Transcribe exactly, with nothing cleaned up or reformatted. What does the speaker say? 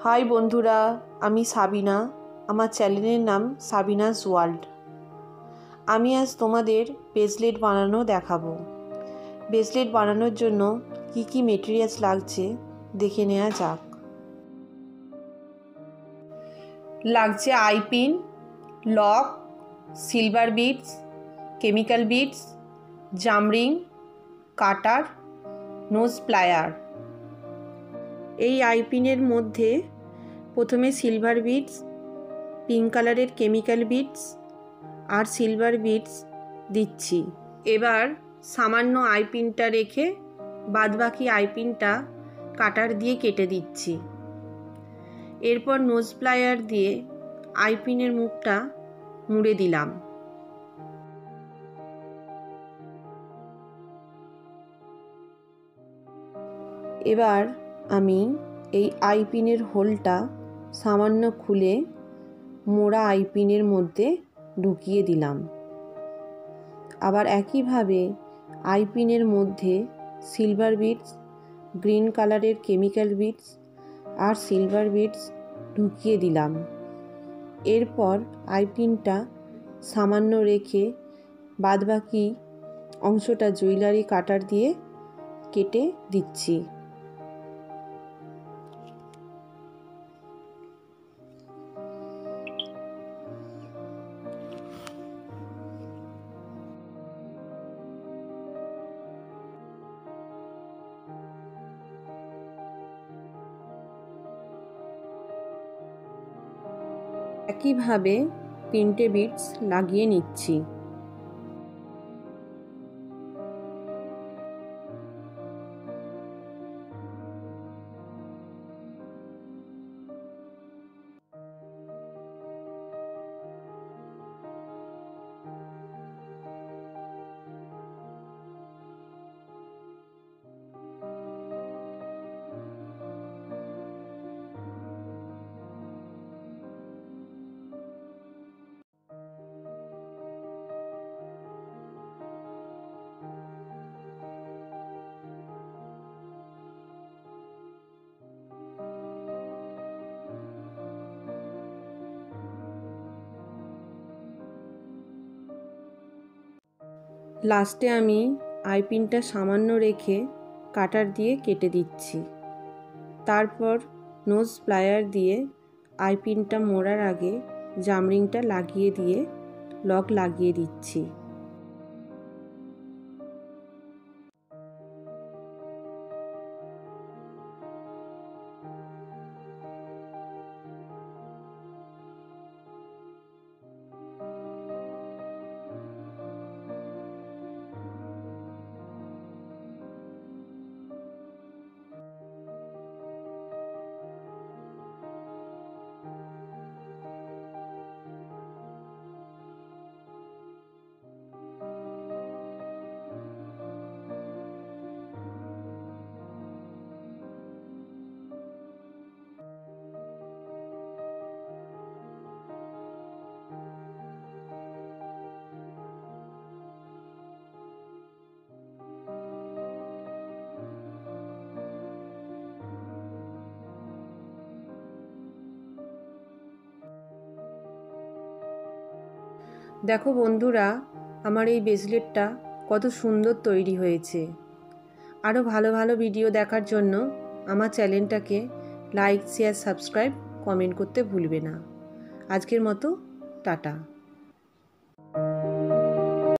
High বন্ধুরা, আমি সাবিনা। আমার চ্যানেলের নাম সাবিনাস ওয়ার্ল্ড। আমি আজ তোমাদের ব্রেসলেট বানানো দেখাবো। ব্রেসলেট বানানোর জন্য কি কি মেটেরিয়ালস লাগছে দেখে নেওয়া যাক। লাগছে eyepin, lock, silver beads, chemical beads, jump ring, cutter, nose plier. এই আইপিনের মধ্যে প্রথমে সিলভার বিডস, পিঙ্ক কালারের কেমিক্যাল বিডস আর সিলভার বিডস দিচ্ছি। এবার সামান্য আইপিনটা রেখে বাদবাকি আইপিনটা কাটার দিয়ে কেটে দিচ্ছি। এরপর নোজ প্লায়ার দিয়ে আইপিনের মুখটা মুড়ে দিলাম। এবার আমি এই আইপিনের হোলটা সামান্য খুলে মোড়া আইপিনের মধ্যে ঢুকিয়ে দিলাম। আবার একইভাবে আইপিনের মধ্যে সিলভার বিডস, গ্রিন কালারের কেমিক্যাল বিডস আর সিলভার বিডস ঢুকিয়ে দিলাম। এরপর আইপিনটা সামান্য রেখে বাদবাকি অংশটা জুয়েলারি কাটার দিয়ে কেটে দিচ্ছি। একইভাবে তিনটে বিডস লাগিয়ে নিচ্ছি। লাস্টে আমি আইপিনটা সামান্য রেখে কাটার দিয়ে কেটে দিচ্ছি। তারপর নোজ প্লায়ার দিয়ে আইপিনটা মোড়ার আগে জামরিংটা লাগিয়ে দিয়ে লক লাগিয়ে দিচ্ছি। দেখো বন্ধুরা, আমার এই ব্রেসলেটটা কত সুন্দর তৈরি হয়েছে। আরও ভালো ভালো ভিডিও দেখার জন্য আমার চ্যানেলটাকে লাইক, শেয়ার, সাবস্ক্রাইব, কমেন্ট করতে ভুলবে না। আজকের মতো টাটা।